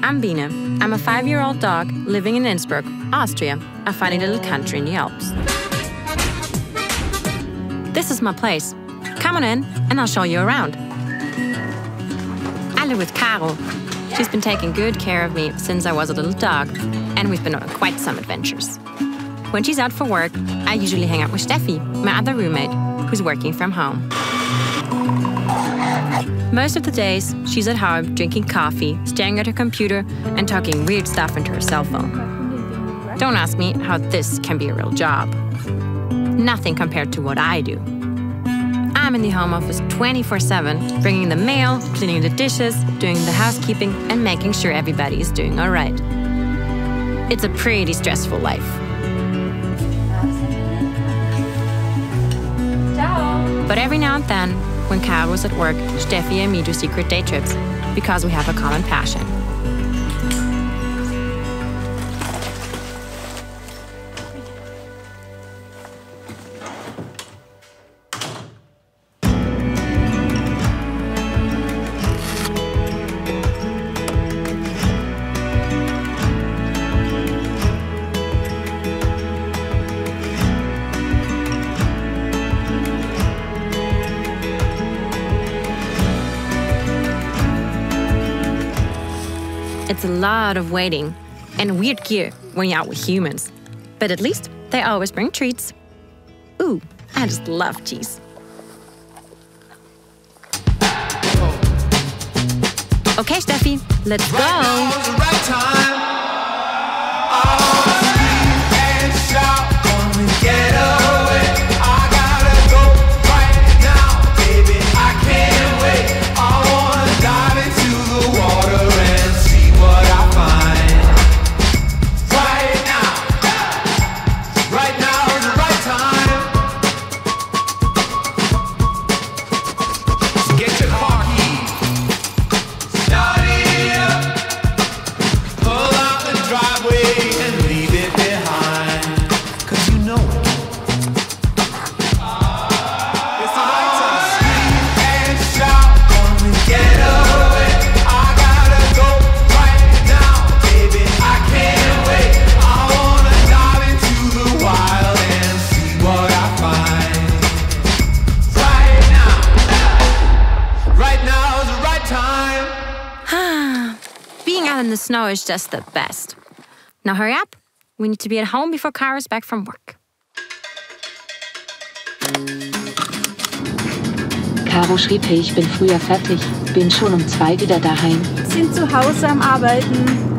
I'm Biene. I'm a 5-year-old dog living in Innsbruck, Austria, a funny little country in the Alps. This is my place. Come on in and I'll show you around. I live with Carol. She's been taking good care of me since I was a little dog, and we've been on quite some adventures. When she's out for work, I usually hang out with Steffi, my other roommate, who's working from home. Most of the days, she's at home drinking coffee, staring at her computer, and talking weird stuff into her cell phone. Don't ask me how this can be a real job. Nothing compared to what I do. I'm in the home office 24/7, bringing the mail, cleaning the dishes, doing the housekeeping, and making sure everybody is doing all right. It's a pretty stressful life. But every now and then, when Carol was at work, Steffi and me do secret day trips because we have a common passion. It's a lot of waiting and weird gear when you're out with humans. But at least they always bring treats. Ooh, I just love cheese. Okay, Steffi, let's go. Being out in the snow is just the best. Now hurry up. We need to be at home before Cara's back from work. Caro schrieb, hey, ich bin früher fertig. Bin schon um 2 wieder daheim. Sind zu Hause am Arbeiten.